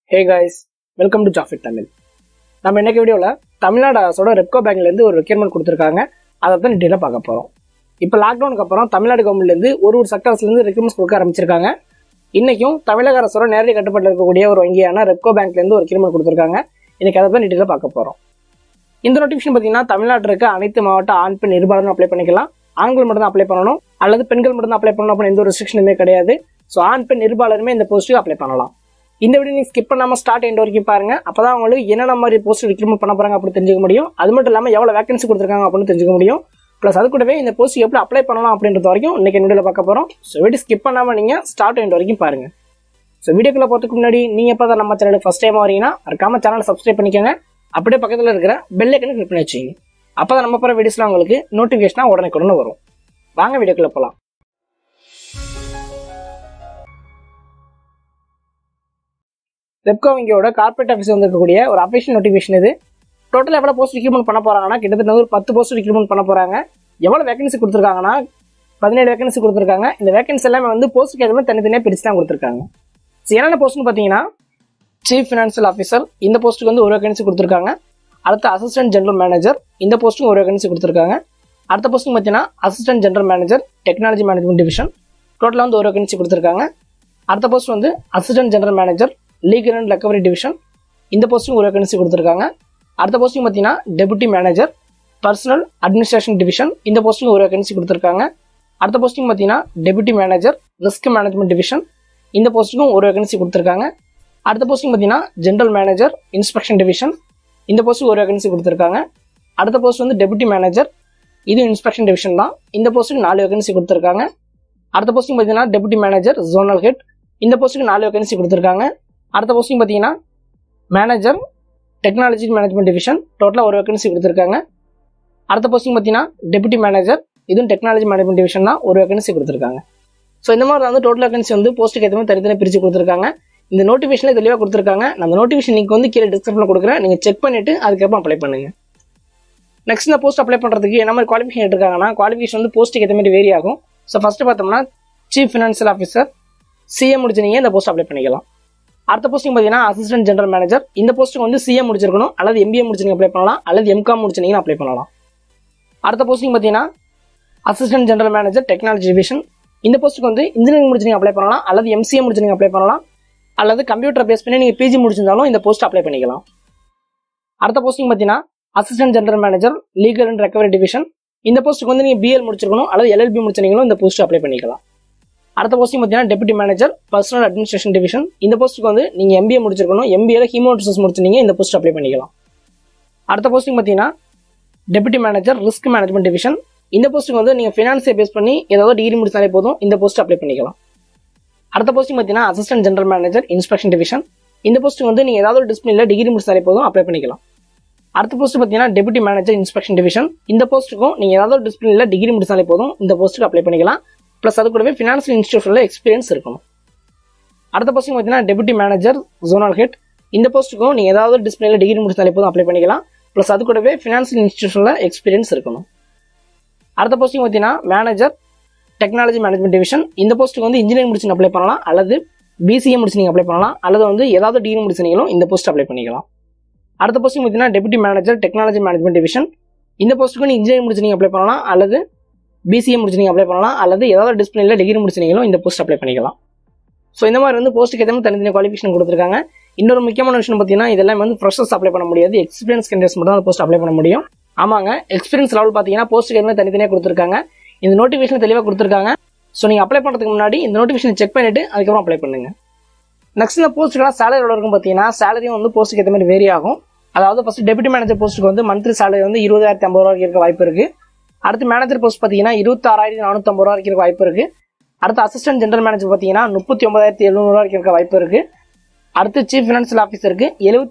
Hey guys, welcome to Jafit Tamil. நம்ம இன்னைக்கு வீடியோல தமிழ்நாடு அரசோட ரெப்கோ பேங்க்ல இருந்து ஒரு ரெக்யர்மென்ட் கொடுத்திருக்காங்க. அதை தான் டீடைலா பார்க்க போறோம். இப்போ லாக்டவுனுக்கு அப்புறம் தமிழ்நாடு கவர்மெண்ட்ல இருந்து ஒரு செக்டர்ஸ்ல இருந்து ரெக்யர்மென்ட்ஸ் கொடுக்க ஆரம்பிச்சிருக்காங்க. இன்னைக்கும் தமிழக அரசோட நேரடி கட்டுப்பாட்டில் இருக்கக்கூடிய ஒரு வங்கியான ரெப்கோ பேங்க்ல இருந்து ஒரு ரெக்யர்மென்ட் கொடுத்திருக்காங்க. இன்னைக்கு அதை தான் டீடைலா பார்க்க போறோம். இந்த நோட்டிஃபிகேஷன் பார்த்தீங்கன்னா தமிழ்நாட்டில் இருக்க அனைத்து மாவட்ட ஆண் பெண் இருபாலரும் அப்ளை பண்ணிக்கலாம். ஆண்கள் மட்டும் தான் அப்ளை பண்ணணும் அல்லது பெண்கள் மட்டும் தான் அப்ளை பண்ணணும் அப்படின்னு எந்த ஒரு ரெஸ்ட்ரிக்ஷனுமே கிடையாது. ஸோ ஆண் பெண் இருபாலருமே இந்த போஸ்ட்டுக்கு அப்ளை பண்ணலாம். இந்த வீடியோ நீங்க ஸ்கிப் பண்ணாம ஸ்டார்ட் எண்ட் வரைக்கும் பாருங்க. அப்பதான் உங்களுக்கு என்னென்ன மாதிரி போஸ்ட் ரெக்ரூட்மெண்ட் பண்ண போறாங்க அப்படின்னு தெரிஞ்சுக்க முடியும். அது மட்டும் இல்லாம எவ்வளவு வேகன்சி கொடுத்துருக்காங்க அப்படின்னு தெரிஞ்சுக்க முடியும். பிளஸ் அது கூடவே இந்த போஸ்ட் எப்படி அப்ளை பண்ணலாம் அப்படின்றது வரைக்கும் இன்னைக்கு வீடியோல பார்க்க போறோம். ஸோ வீடியோ ஸ்கிப் பண்ணாம நீங்க ஸ்டார்ட் எண்ட் வரைக்கும் பாருங்க. ஸோ வீடியோக்குள்ள போறதுக்கு முன்னாடி நீங்க எப்பதான் நம்ம சேனலுக்கு ஃபர்ஸ்ட் டைம் வரீங்கன்னா மறக்காம சேனலை சப்ஸ்கிரைப் பண்ணிக்கோங்க. அப்படியே பக்கத்துல இருக்கிற பெல் ஐக்கனை கிளிக் பண்ணி வச்சுங்க. அப்பதான் நம்ம போற வீடியோஸ்லாம் உங்களுக்கு நோட்டிபிகேஷனா உடனே வரும். வாங்க வீடியோக்குள்ள போலாம். ரெப்கோ வங்கியோட கார்பரேட் ஆஃபீஸ் வந்திருக்கக்கூடிய ஒரு அஃபிஷியல் நோட்டிஃபிகேஷன் இது. டோட்டல் எவ்வளோ போஸ்ட் ரெக்ரூட்மெண்ட் பண்ண போறாங்கன்னா கிட்டத்தட்ட ஒரு 10 போஸ்ட் ரெக்ரூட்மெண்ட் பண்ண போறாங்க. எவ்வளோ வேகன்சி கொடுத்துருக்காங்கன்னா 17 வேகன்சி கொடுத்துருக்காங்க. இந்த வேகன்சி எல்லாமே வந்து போஸ்ட்டுக்கு எதுவுமே தனித்தனியாக பிரிச்சு தான் கொடுத்துருக்காங்க. என்னென்ன போஸ்ட்னு பார்த்தீங்கன்னா சீஃப் ஃபினான்ஷியல் ஆஃபீஸர் இந்த போஸ்ட்டுக்கு வந்து ஒரு வேகன்சி கொடுத்துருக்காங்க. அடுத்த அசிஸ்டன்ட் ஜெனரல் மேனேஜர் இந்த போஸ்ட்டுக்கு ஒரு வேகன்சி கொடுத்துருக்காங்க. அடுத்த போஸ்ட்டுக்கு பார்த்தீங்கன்னா assistant general manager technology management division டோட்டலாக வந்து ஒரு வேகன்சி கொடுத்துருக்காங்க. அடுத்த போஸ்ட் வந்து assistant general manager legal and recovery division இந்த போஸ்ட்டுக்கு ஒரு வேகன்சி கொடுத்துருக்காங்க. அடுத்த போஸ்டிங் பார்த்தீங்கன்னா deputy manager personnel administration division இந்த போஸ்ட்டுக்கு ஒரு வேகன்சி கொடுத்துருக்காங்க. அடுத்த போஸ்டிங் பார்த்தீங்கன்னா deputy manager risk management division இந்த போஸ்ட்டுக்கும் ஒரு வேகன்சி கொடுத்துருக்காங்க. அடுத்த போஸ்டிங் பார்த்தீங்கன்னா ஜெனரல் மேனேஜர் இன்ஸ்பெக்ஷன் டிவிஷன் இந்த போஸ்ட்டுக்கு ஒரு வேகன்சி கொடுத்துருக்காங்க. அடுத்த போஸ்ட் வந்து டெபுட்டி மேனேஜர் இது இன்ஸ்பெக்ஷன் டிவிஷன் தான். இந்த போஸ்ட்டுக்கு 4 வேகன்சி கொடுத்துருக்காங்க. அடுத்த போஸ்டிங் பார்த்தீங்கன்னா டெபுட்டி மேனேஜர் ஜோனல் ஹெட் இந்த போஸ்ட்டுக்கு 4 வேகன்சி கொடுத்துருக்காங்க. அடுத்த போஸ்டிங் பார்த்தீங்கன்னா மேனேஜர் டெக்னாலஜி மேனேஜ்மெண்ட் டிவிஷன் டோட்டலாக ஒரு வேகன்சி கொடுத்துருக்காங்க. அடுத்த போஸ்டிங் பார்த்தீங்கன்னா டெபுட்டி மேனேஜர் இதுவும் டெக்னாலஜி மேனேஜ்மெண்ட் டிவிஷன் தான் ஒரு வேகன்சி கொடுத்துருக்காங்க. ஸோ இந்த மாதிரி வந்து டோட்டல் வேகன்சி வந்து போஸ்ட்டுக்கு எதுவுமே தனித்தனியாக பிரித்து கொடுத்துருக்காங்க. இந்த நோட்டிஃபிகேஷனில் தெளிவாக கொடுத்துருக்காங்க. நான் அந்த நோட்டிஃபிகேஷன் லிங்க் வந்து கீழே டிஸ்கிரிப்ஷனில் கொடுக்குறேன். நீங்கள் செக் பண்ணிவிட்டு அதுக்கப்புறம் அப்ளை பண்ணுங்கள். நெக்ஸ்ட் இந்த போஸ்ட் அப்ளை பண்ணுறதுக்கு என்ன மாதிரி குவாலிஃபிகேஷன் எடுத்துருக்காங்கன்னா குவாலிஃபிகேஷன் வந்து போஸ்ட்டுக்கு ஏற்ற மாதிரி வேரி ஆகும். ஸோ ஃபஸ்ட்டு பார்த்தோம்னா சீஃப் ஃபினான்ஷியல் ஆஃபீஸர் சிஎம் முடிச்சு நீங்கள் இந்த போஸ்ட் அப்ளை பண்ணிக்கலாம். அடுத்த போஸ்டிங் பார்த்தீங்கன்னா அசிஸ்டன்ட் ஜெனரல் மேனேஜர் இந்த போஸ்ட்டுக்கு வந்து சிஎம் முடிச்சிருக்கணும் அல்லது எம்பிஏ முடிச்சு நீங்கள் அப்ளை பண்ணலாம் அல்லது எம்காம் முடிச்சு நீங்கள் அப்ளை பண்ணலாம். அடுத்த போஸ்டிங் பார்த்தீங்கன்னா assistant general manager technology division இந்த போஸ்ட்டுக்கு வந்து இன்ஜினியரிங் முடிச்சு நீங்கள் அப்ளை பண்ணலாம் அல்லது எம்சிஏ முடிச்சு நீங்கள் அப்ளை பண்ணலாம் அல்லது கம்ப்யூட்டர் பேஸ் பண்ணி நீங்கள் பிஜி முடிச்சிருந்தாலும் இந்த போஸ்ட் அப்ளை பண்ணிக்கலாம். அடுத்த போஸ்டிங் பார்த்தீங்கன்னா assistant general manager legal and recovery division இந்த போஸ்ட்டுக்கு வந்து நீங்கள் பிஎல் முடிச்சிருக்கணும் அல்லது எல்எல்பி முடிச்சிருந்தீங்களும் இந்த போஸ்ட் அப்ளை பண்ணிக்கலாம். அடுத்த போஸ்டிங் பார்த்தீங்கன்னா deputy manager personnel administration division இந்த போஸ்ட்டுக்கு வந்து நீங்கள் எம்பிஏ முடிச்சிருக்கணும் எம்பிஏல ஹியூமன் ரிசோர்ஸ் முடிச்சிருந்தீங்க இந்த போஸ்ட் அப்ளை பண்ணிக்கலாம். அடுத்த போஸ்டிங் பார்த்தீங்கன்னா deputy manager risk management division இந்த போஸ்ட்டுக்கு வந்து நீங்கள் ஃபினான்ஸை பேஸ் பண்ணி ஏதாவது டிகிரி முடிச்சாலே போதும் இந்த போஸ்ட் அப்ளை பண்ணிக்கலாம். அடுத்த போஸ்டிங் பார்த்தீங்கன்னா assistant general manager inspection division இந்த போஸ்ட்டுக்கு வந்து நீங்கள் ஏதாவது ஒரு டிசிப்ளினில் டிகிரி முடிச்சாலே போதும் அப்ளை பண்ணிக்கலாம். அடுத்த போஸ்ட் பார்த்தீங்கன்னா டெபுட்டி மேனேஜர் இன்ஸ்பெக்ஷன் டிவிஷன் இந்த போஸ்ட்டுக்கும் நீங்கள் ஏதாவது ஒரு டிசிப்ளினில் டிகிரி முடிச்சாலே போதும் இந்த போஸ்ட்டுக்கு அப்ளை பண்ணிக்கலாம். ப்ளஸ் அது கூடவே ஃபினான்ஷியல் இன்ஸ்டியூஷனில் எக்ஸ்பீரியன்ஸ் இருக்கணும். அடுத்த போஸ்டிங் பார்த்தீங்கன்னா டெபுட்டி மேனேஜர் ஜோனல் ஹெட் இந்த போஸ்ட்டுக்கும் நீங்கள் ஏதாவது டிசிப்ளினில் டிகிரி முடிச்சாலே போதும் அப்ளை பண்ணிக்கலாம். ப்ளஸ் அது கூடவே ஃபினான்ஷியல் இன்ஸ்டியூஷனில் எக்ஸ்பீரியன்ஸ் இருக்கணும். அடுத்த போஸ்டிங் பார்த்தீங்கன்னா மேனேஜர் டெக்னாலஜி மேனேஜ்மெண்ட் டிவிஷன் இந்த போஸ்ட்டுக்கு வந்து இன்ஜினியரிங் முடிச்சு அப்ளை பண்ணலாம் அல்லது பிசிஏ முடிச்சு நீங்கள் அப்ளை பண்ணலாம் அல்லது வந்து ஏதாவது டிகிரி முடிச்சிருந்தீங்களும் இந்த போஸ்ட் அப்ளை பண்ணிக்கலாம். அடுத்த போஸ்டிங் பார்த்தீங்கன்னா deputy manager technology management division இந்த போஸ்ட்டுக்கு நீங்கள் இன்ஜினியரிங் முடிச்சு நீங்கள் அப்ளை பண்ணலாம் அல்லது பிசிஏ முடிச்சு நீங்கள் அப்ளை பண்ணலாம் அல்லது ஏதாவது டிசிப்ளினில் டிகிரி முடிச்சிருந்தீங்களும் இந்த போஸ்ட் அப்ளை பண்ணிக்கலாம். ஸோ இந்த மாதிரி வந்து போஸ்ட்டுக்கு எதுவும் தனித்தனி குவாலிஃபிகேஷன் கொடுத்துருக்காங்க. இன்னொரு முக்கியமான விஷயம் பார்த்தீங்கன்னா இதெல்லாம் வந்து ஃப்ரெஷர்ஸ் அப்ளை பண்ண முடியாது. எக்ஸ்பீரியன்ஸ் கேண்டிடேட்ஸ் மட்டும் தான் போஸ்ட் அப்ளை பண்ண முடியும். ஆமாங்க, எக்ஸ்பீரியன்ஸ் லெவல் பார்த்தீங்கன்னா போஸ்ட்டுக்கு எதுவுமே தனித்தனியாக கொடுத்துருக்காங்க. இந்த நோட்டிஃபிகேஷன் தெளிவாக கொடுத்துருக்காங்க. ஸோ நீங்கள் அப்ளை பண்ணுறதுக்கு முன்னாடி இந்த நோட்டிஃபிகேஷன் செக் பண்ணிட்டு அதுக்கப்புறம் அப்ளை பண்ணுங்க. நெக்ஸ்ட் இந்த போஸ்ட்டுக்கெல்லாம் சேலரி எவ்வளோ இருக்கும் பார்த்தீங்கன்னா சேலரியும் வந்து போஸ்ட்டுக்கு ஏற்ற மாதிரி வேரி ஆகும். அதாவது ஃபர்ஸ்ட் டெபுட்டி மேனேஜர் போஸ்ட்டுக்கு வந்து மந்த்லி சேலரி வந்து 20,050 ரூபா இருக்க வாய்ப்பு இருக்கு. அடுத்து மேனேஜர் போஸ்ட் பார்த்தீங்கன்னா 26,450 ரூபா இருக்க வாய்ப்பு இருக்கு. அடுத்து அசிஸ்டன்ட் ஜெனரல் மேனேஜர் பார்த்தீங்கன்னா 39,700 ரூபா இருக்க வாய்ப்பு இருக்கு. அடுத்து சீஃப் ஃபினான்ஷியல் ஆஃபீஸருக்கு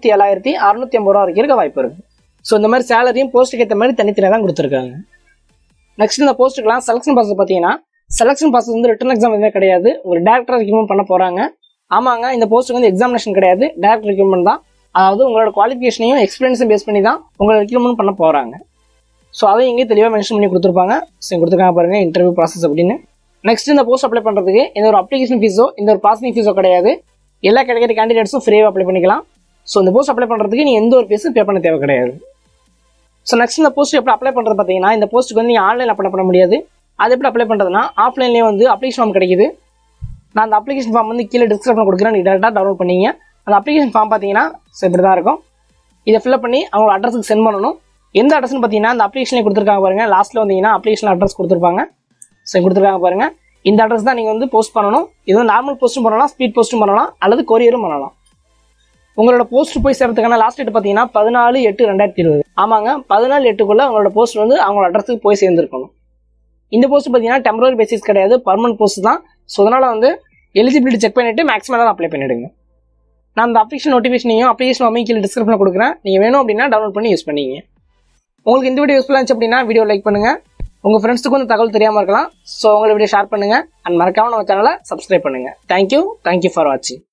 77,650 ரூபா இருக்க வாய்ப்பு இருக்கு. ஸோ இந்த மாதிரி சேலரியும் போஸ்ட்டுக்கு ஏற்ற மாதிரி தனித்தனியாக தான் கொடுத்துருக்காங்க. நெக்ஸ்ட் இந்த போஸ்ட்டுக்கெல்லாம் செலக்ஷன் ப்ராசஸ் பார்த்தீங்கன்னா செலக்ஷன் ப்ராசஸ் வந்து ரிட்டன் எக்ஸாம் எதுவுமே கிடையாது. ஒரு டேரக்டராக ரெக்ரூட்மெண்ட் பண்ண போறாங்க. ஆமாங்க, இந்த போஸ்ட்டுக்கு வந்து எக்ஸாமினேஷன் கிடையாது, டேரக்ட் ரெக்ரூட்மெண்ட் தான். அதாவது உங்களோட குவாலிஃபிகேஷனையும் எக்ஸ்பீரியன்ஸையும் பேஸ் பண்ணி தான் உங்களை ரெக்ரூட்மெண்ட் பண்ண போறாங்க. ஸோ அதை இங்கே தெளிவாக மென்ஷன் பண்ணி கொடுத்துருப்பாங்க. ஸோ கொடுத்துருக்காங்க பாருங்க இன்டர்வியூ ப்ராசஸ் அப்படின்னு. நெக்ஸ்ட் இந்த போஸ்ட் அப்ளை பண்ணுறதுக்கு இந்த ஒரு அப்ளிகேஷன் ஃபீஸோ இந்த ஒரு ப்ராசஸிங் ஃபீஸோ கிடையாது. எல்லா கேட்டகரி கேண்டிடேட்ஸும் ஃப்ரீயாக அப்ளை பண்ணிக்கலாம். ஸோ இந்த போஸ்ட் அப்ளை பண்ணுறதுக்கு நீங்கள் எந்த ஒரு ஃபீஸும் பே பண்ண தேவை கிடையாது. ஸோ நெக்ஸ்ட் இந்த போஸ்ட் எப்படி அப்ளை பண்ணுறது பார்த்தீங்கன்னா, இந்த போஸ்ட்டுக்கு வந்து நீங்கள் ஆன்லைனில் அப்ளை பண்ண முடியாது. அது எப்படி அப்ளை பண்ணுறதுனா, ஆஃப்லைன்லேயே வந்து அப்ளிகேஷன் ஃபார்ம் கிடைக்குது. நான் அந்த அப்ளிகேஷன் ஃபார்ம் வந்து கீழே டிஸ்கிரிப்ஷனில் கொடுக்குறேன், நீங்கள் டேரெக்டாக டவுன்லோட் பண்ணிங்க. அந்த அப்ளிகேஷன் ஃபார்ம் பார்த்தீங்கன்னா இப்படி தான் இருக்கும். இதை ஃபில்அப் பண்ணி அவங்க அட்ரஸுக்கு சென்ட் பண்ணணும். எந்த அட்ரஸ்னு பார்த்தீங்கன்னா அந்த அப்ளிகேஷனே கொடுத்துருக்காங்க பாருங்கள். லாஸ்ட்டில் வந்தீங்கன்னா அப்ளிகேஷன் அட்ரஸ் கொடுத்துருப்பாங்க. ஸோ கொடுத்துருக்காங்க பாருங்கள். இந்த அட்ரஸ் தான் நீங்கள் வந்து போஸ்ட் பண்ணணும். இது வந்து நார்மல் போஸ்ட்டும் பண்ணலாம், ஸ்பீட் போஸ்ட்டும் பண்ணலாம், அல்லது கொரியரும் பண்ணலாம். உங்களோட போஸ்ட் போய் சேர்றதுக்கான லாஸ்ட் டேட் பார்த்தீங்கன்னா 14/8/2020. ஆமாங்க, 14/8க்குள்ளே உங்களோட போஸ்ட் வந்து அவங்களோட அட்ரஸுக்கு போய் சேர்ந்துருக்கணும். இந்த போஸ்ட் பார்த்தீங்கன்னா டெம்பரரி பேசிஸ் கிடையாது, பர்மனன்ட் போஸ்ட் தான். ஸோ அதனால் வந்து எலிஜிபிலிட்டி செக் பண்ணிவிட்டு மேக்ஸிமம் அப்ளை பண்ணிவிடுங்க. நான் அந்த அப்ளிகேஷன் நோட்டிஃபிகேஷனையும் அப்ளிகேஷன் அமையும் கீழே டிஸ்கிரிப்ஷனில் கொடுக்குறேன். நீங்கள் வேணும் அப்படின்னா டவுன்லோட் பண்ணி யூஸ் பண்ணிங்க. உங்களுக்கு இந்த வீடியோ யூஸ்ஃபுல்லாக இருந்துச்சு அப்படின்னா வீடியோ லைக் பண்ணுங்கள். உங்கள் ஃப்ரெண்ட்ஸுக்கு வந்து தகவல் தெரியாமல் இருக்கலாம். ஸோ உங்களை வீடியோ ஷேர் பண்ணுங்கள். அண்ட் மறக்காமல் நம்ம சேனலை சப்ஸ்கிரைப் பண்ணுங்கள். தேங்க்யூ ஃபார் வாட்சிங்.